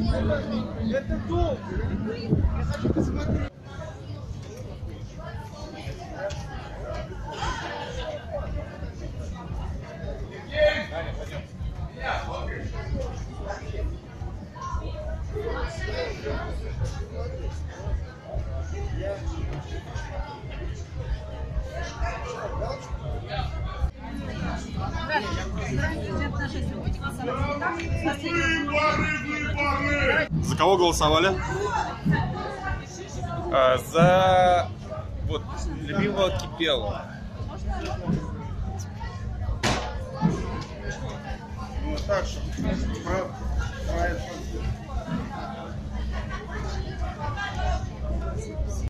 Это долго. Я хочу посмотреть. За кого голосовали? За вот любимого Кипелова. Ну так, что про это.